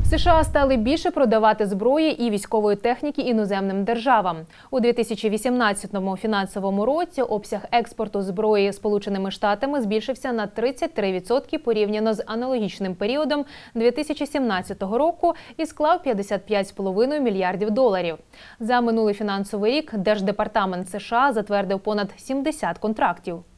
США стали більше продавати зброї і військової техніки іноземним державам. У 2018 фінансовому році обсяг експорту зброї Сполученими Штатами збільшився на 33% порівняно з аналогічним періодом 2017 року і склав $55,5 мільярдів. За минулий фінансовий рік Держдепартамент США затвердив понад 70 контрактів.